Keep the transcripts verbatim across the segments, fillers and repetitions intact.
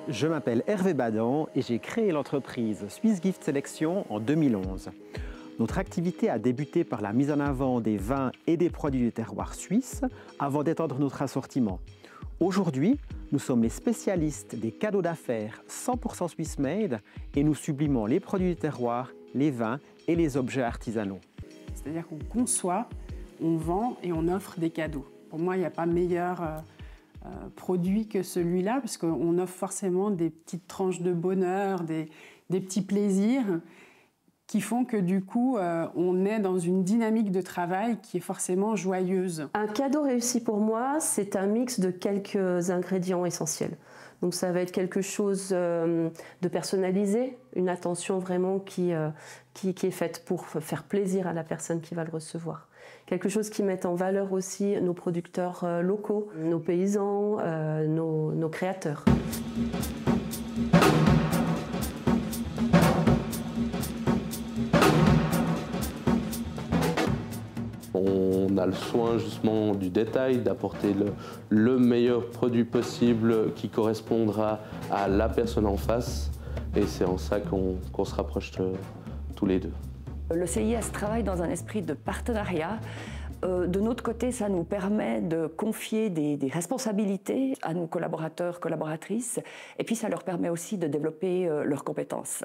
Je m'appelle Hervé Badan et j'ai créé l'entreprise Swiss Gift Selection en deux mille onze. Notre activité a débuté par la mise en avant des vins et des produits du terroir suisse avant d'étendre notre assortiment. Aujourd'hui, nous sommes les spécialistes des cadeaux d'affaires cent pour cent Swiss Made et nous sublimons les produits du terroir, les vins et les objets artisanaux. C'est-à-dire qu'on conçoit, on vend et on offre des cadeaux. Pour moi, il n'y a pas meilleur euh, euh, produit que celui-là, parce qu'on offre forcément des petites tranches de bonheur, des, des petits plaisirs qui font que du coup, euh, on est dans une dynamique de travail qui est forcément joyeuse. Un cadeau réussi pour moi, c'est un mix de quelques ingrédients essentiels. Donc ça va être quelque chose euh, de personnalisé, une attention vraiment qui, euh, qui, qui est faite pour faire plaisir à la personne qui va le recevoir. Quelque chose qui met en valeur aussi nos producteurs euh, locaux, nos paysans, euh, nos, nos créateurs. On a le soin justement du détail, d'apporter le, le meilleur produit possible qui correspondra à la personne en face. Et c'est en ça qu'on qu'on se rapproche de, tous les deux. Le C I S travaille dans un esprit de partenariat. Euh, de notre côté, ça nous permet de confier des, des responsabilités à nos collaborateurs, collaboratrices. Et puis ça leur permet aussi de développer euh, leurs compétences.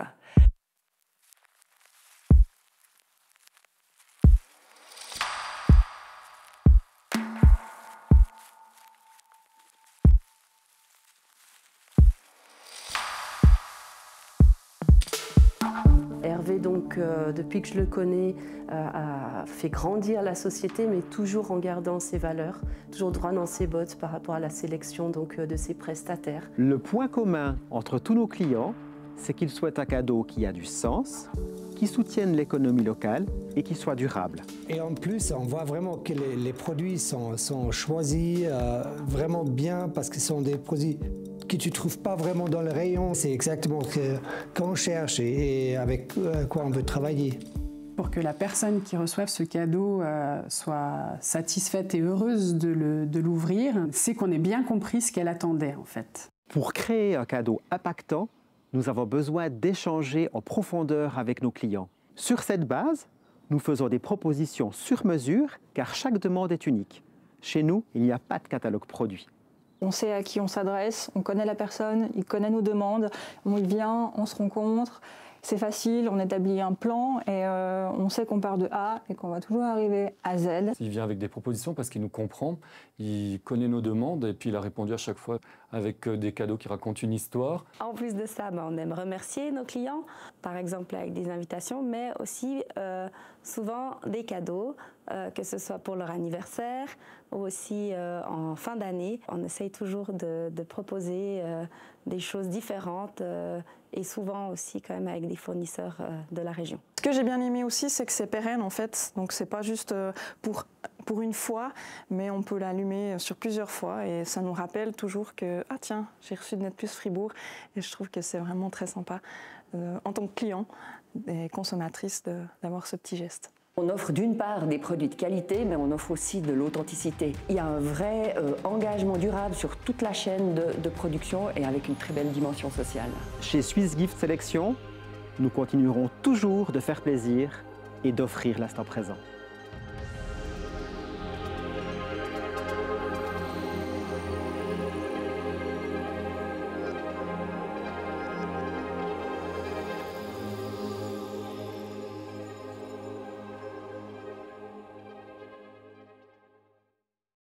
Hervé, donc, euh, depuis que je le connais, euh, a fait grandir la société, mais toujours en gardant ses valeurs, toujours droit dans ses bottes par rapport à la sélection donc, euh, de ses prestataires. Le point commun entre tous nos clients, c'est qu'ils souhaitent un cadeau qui a du sens, qui soutienne l'économie locale et qui soit durable. Et en plus, on voit vraiment que les, les produits sont, sont choisis euh, vraiment bien parce que ce sont des produits que tu ne trouves pas vraiment dans le rayon. C'est exactement ce qu'on cherche et, et avec quoi on veut travailler. Pour que la personne qui reçoive ce cadeau euh, soit satisfaite et heureuse de l'ouvrir, c'est qu'on ait bien compris ce qu'elle attendait en fait. Pour créer un cadeau impactant, nous avons besoin d'échanger en profondeur avec nos clients. Sur cette base, nous faisons des propositions sur mesure car chaque demande est unique. Chez nous, il n'y a pas de catalogue produit. On sait à qui on s'adresse, on connaît la personne, il connaît nos demandes, on y vient, on se rencontre, c'est facile, on établit un plan et euh, on sait qu'on part de A et qu'on va toujours arriver à Z. Il vient avec des propositions parce qu'il nous comprend, il connaît nos demandes et puis il a répondu à chaque fois avec des cadeaux qui racontent une histoire. En plus de ça, ben, on aime remercier nos clients, par exemple avec des invitations, mais aussi euh, souvent des cadeaux, euh, que ce soit pour leur anniversaire ou aussi euh, en fin d'année. On essaye toujours de, de proposer euh, des choses différentes euh, et souvent aussi quand même avec des fournisseurs euh, de la région. Ce que j'ai bien aimé aussi, c'est que c'est pérenne en fait, donc c'est pas juste pour, pour une fois, mais on peut l'allumer sur plusieurs fois et ça nous rappelle toujours que ah tiens, j'ai reçu de NetPlus Fribourg et je trouve que c'est vraiment très sympa euh, en tant que client et consommatrice d'avoir ce petit geste. On offre d'une part des produits de qualité, mais on offre aussi de l'authenticité. Il y a un vrai euh, engagement durable sur toute la chaîne de, de production et avec une très belle dimension sociale. Chez Swiss Gift Selection, nous continuerons toujours de faire plaisir et d'offrir l'instant présent.